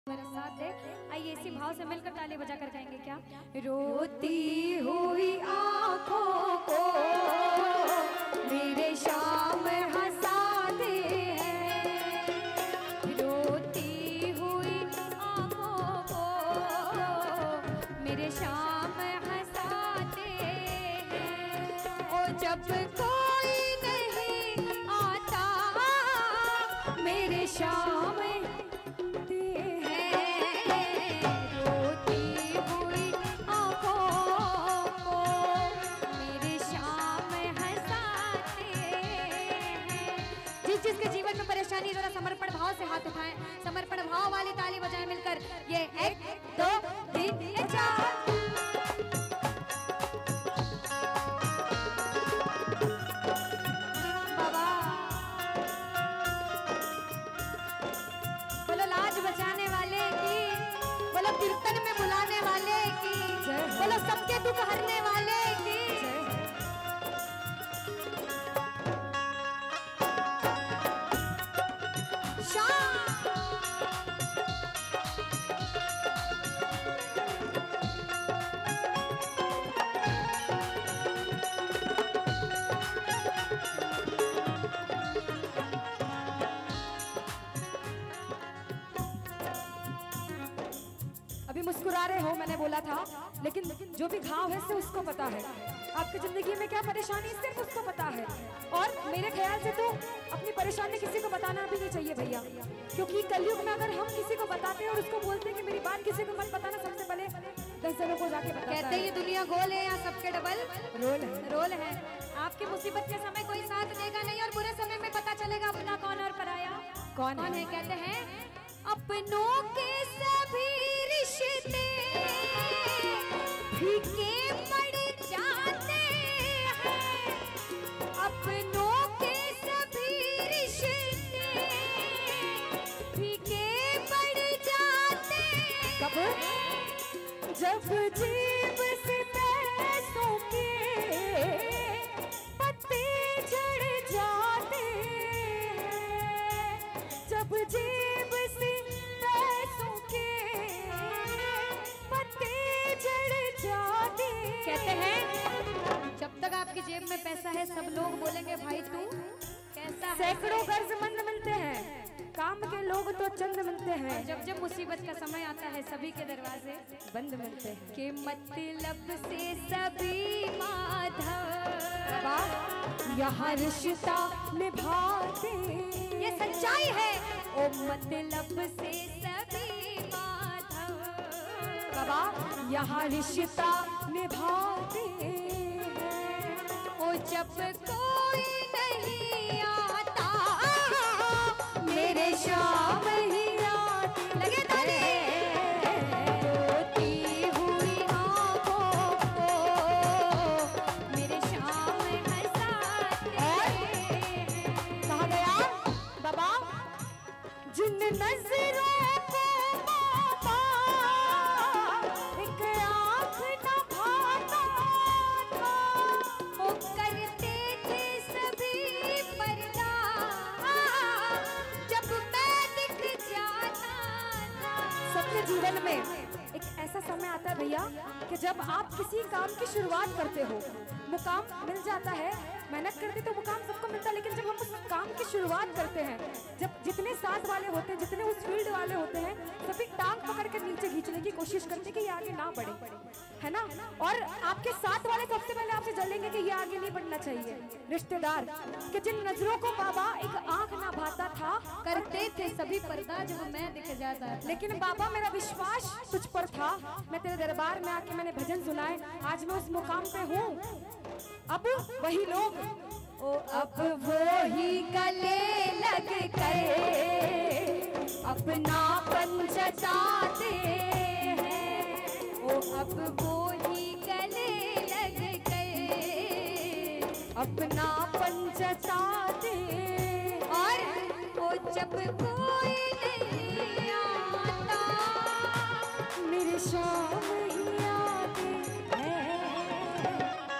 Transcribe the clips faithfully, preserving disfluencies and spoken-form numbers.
मेरा साथ दे। आइए इसी भाव से मिलकर ताली बजा कर गाएंगे क्या? रोती हुई आंखों को मेरे शाम हंसाते हैं, रोती हुई आंखों को मेरे शाम हंसाते हैं। ओ जब कोई नहीं आता मेरे शाम जिसके जीवन में परेशानी, जरा समर्पण भाव से हाथ उठाएं, समर्पण भाव वाली ताली बजाएं मिलकर। ये एक दो तीन चार। बाबा बोलो लाज बचाने वाले की, बोलो कीर्तन में बुलाने वाले की, बोलो सबके दुख हरने वाले की। अभी मुस्कुरा रहे हो मैंने बोला था, लेकिन जो भी घाव है से उसको पता है आपकी जिंदगी में क्या परेशानी सिर्फ उसको पता है। और मेरे ख्याल से तो अपनी परेशानी किसी को बताना भी नहीं चाहिए भैया, क्योंकि कलयुग में अगर हम किसी को बताते हैं और उसको बोलते हैं कि मेरी बात किसी को मत बताना, सबसे पहले दस जनों को जाके बताता है। कहते हैं ये दुनिया गोल है, यहाँ सबके डबल रोल है। रोल है। आपकी मुसीबत के समय कोई साथ देगा नहीं और बुरे समय में पता चलेगा अपना कौन और पराया कौन, कौन है। कहते हैं अपनों के सभी रिश्ते फीके पड़ जाते हैं, अपनों के सभी रिश्ते फीके पड़ जाते हैं। कब? जब जेब से पैसों के पत्ते झड़ जाते हैं, जब जेब से पैसों के पत्ते झड़ जाते। कहते हैं जब तक आपकी जेब में पैसा है सब लोग बोलेंगे भाई तू कैसा है। सैकड़ों कर्जमंद मिलते हैं, काम के लोग तो चंद मिलते हैं, जब जब मुसीबत का समय आता है सभी के दरवाजे बंद मिलते हैं। कि मतलब से सभी माधव यहाँ रिश्ता निभाते, ये सच्चाई है। ओ मतलब से सभी माधव बाबा यहाँ रिश्ता निभाते हैं। ओ जब कोई नहीं आता मेरे शाम ही आती। लगे ताली। रोती हुई आंखों को मेरे शाम हंसाते हैं। कहा गया बाबा जिन नजरों को बाबा एक आँख न भाता था, वो करते थे सभी पर्दा जब मैं दिख जाता था। सबके जीवन में एक ऐसा समय आता है भैया कि जब आप किसी काम की शुरुआत करते हो, मुकाम मिल जाता है, मेहनत करते तो मुकाम सबको मिलता है, लेकिन जब हम उस काम की शुरुआत करते हैं, जब जितने साथ वाले होते हैं, जितने उस फील्ड वाले होते हैं, सभी टांग पकड़ कर नीचे खींचने की कोशिश करते हैं कि ये आगे ना बढ़े, है ना। और आपके साथ वाले सबसे पहले आपसे जलेंगे कि ये आगे नहीं बढ़ना चाहिए। रिश्तेदार कि जिन नजरों को बाबा एक आंख ना भाता था, करते थे सभी पर्दा जब मैं दिख जाता, लेकिन बाबा मेरा विश्वास तुझ पर था। मैं तेरे दरबार में आके मैंने भजन सुनाए, आज मैं उस मुकाम पे हूँ। अब वही लोग ओ अब वो ही गले लग कर अपनापन जताते हैं। ओ अब वो ही गले लग कर अपनापन जताते। और वो जब कोई नहीं आता मेरे शाम ही आते हैं।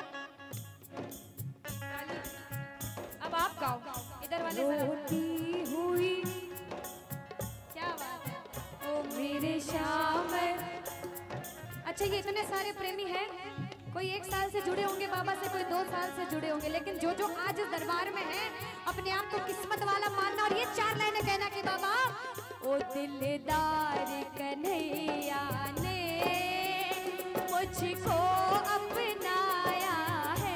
अब आप गाओ इधर वाले। रोती हुई क्या बात है। ओ मेरे मेरे श्याम। अच्छा, ये इतने सारे प्रेमी हैं, कोई एक साल से जुड़े होंगे बाबा से, कोई दो साल से जुड़े होंगे, लेकिन जो जो आज इस दरबार में हैं अपने आप को किस्मत वाला मानना और ये चार लाइनें कहना कि बाबा ओ दिलदार कन्हैया ने मुझको अपनाया है,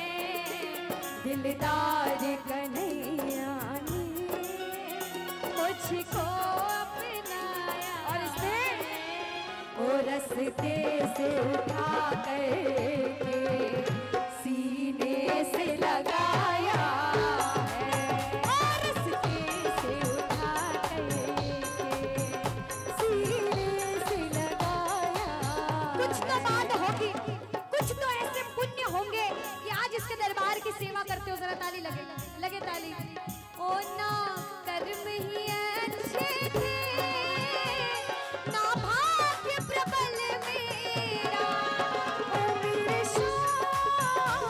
दिलदार कन्हैया ने मुझको अपनाया। और इसने ओ रस्ते से उठा करके सीने से लगाया है, और रस्ते से उठा करके सीने से लगाया। कुछ तो बात होगी, कुछ तो ऐसे पुण्य होंगे कि आज इसके दरबार की सेवा करते हो। जरा ताली लगे, लगे ताली। ओ ना कर्म ही अच्छे थे, ना भाग्य प्रबल मेरा, ओ मेरे श्याम।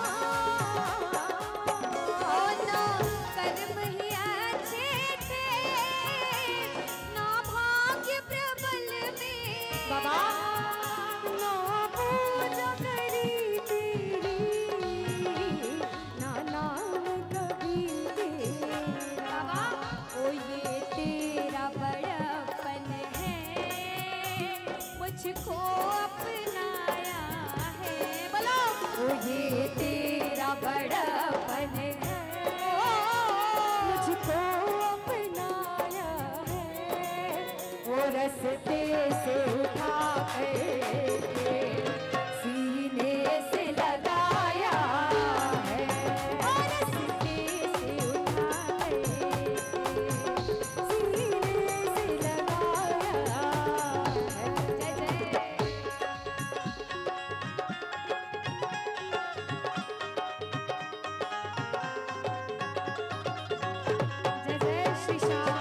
ओ ना कर्म ही अच्छे थे, ना भाग्य प्रबल मेरा, बाबा ना पूजा करी तेरी, ना नाम कभी तेरा, ओ ये तेरा बड़पन है, मुझको अपनाया है। बोलो, ओ ये तेरा बड़पन है, मुझको अपनाया है, वो रस्ते से उठा करके सीने से लगाया है, और रस्ते से उठा करके सीने से लगाया है। जय जय। जय जय श्री श्याम।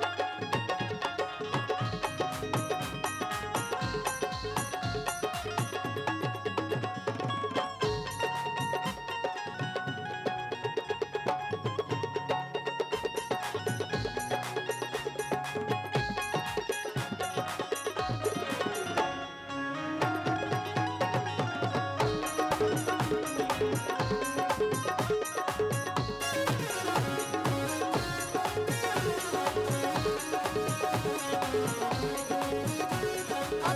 अब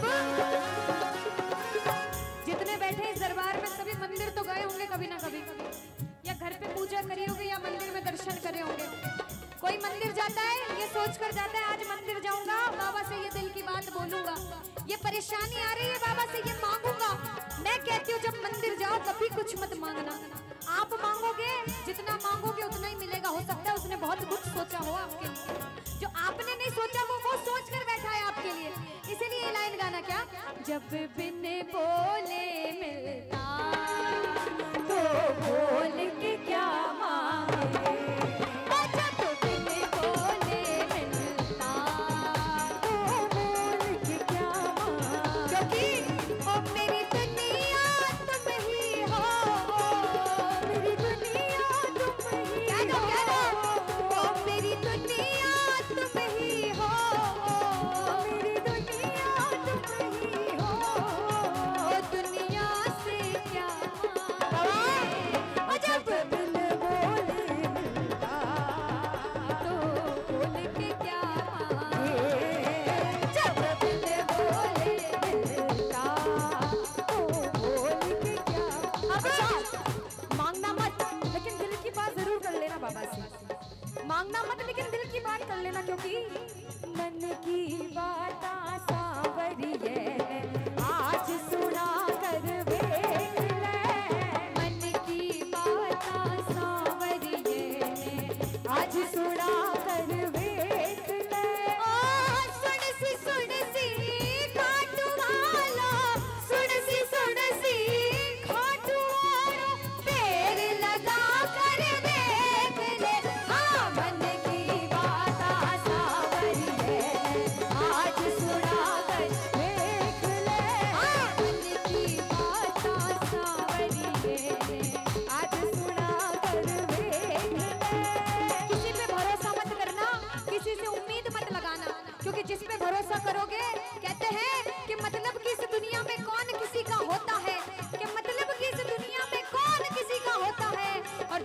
जितने बैठे इस दरबार में सभी मंदिर तो गए होंगे कभी ना कभी, या घर पे पूजा करी होगी या मंदिर में दर्शन करे होंगे। कोई मंदिर जाता है ये सोच कर जाता है आज मंदिर जाऊंगा, बाबा से ये दिल की बात बोलूंगा, ये परेशानी आ रही है बाबा से ये मांगूंगा। मैं कहती हूँ जब मंदिर जाओ कभी कुछ मत मांगना, आप मांगोगे जितना मांगोगे उतना ही मिलेगा। हो सकता है उसने बहुत कुछ सोचा हो आपके लिए, जो आपने नहीं सोचा वो वो सोच कर बैठा है आपके लिए। इसीलिए ये लाइन गाना क्या, जब बिन बोले मिलता तो बोल के क्या मांगे, ओ जब बिन बोले मिलता तो बोल के क्या मांगे, क्योंकि ओ मेरी दुनिया तुम ही हो, मेरी दुनिया तुम ही, कह दो कह दो, ओ मेरी दुनिया तुम ही हो, मेरी दुनिया तुम ही हो, ओ दुनिया से क्या मांगे, ओ जब बिन बोले मिलता तो बोल के क्या मांगे, जब बिन बोले मिलता तो बोल के क्या। अच्छा, मांगना मत लेकिन दिल की बात जरूर कर लेना बाबा से, मांगना मत लेकिन दिल की बात कर लेना, क्योंकि मन की बात सांवरिए आज सुना कर देख ले, मन की बात सांवरिए आज सुना कर देख ले, ओ सुन सी सुन सी खाटू वाला, सुन सी सुन सी खाटू वाला, पैर लगा कर देख ले, हाँ मन की बात सांवरिए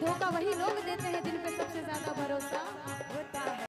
धोखा वही लोग देते हैं जिन पे सबसे ज्यादा भरोसा होता है।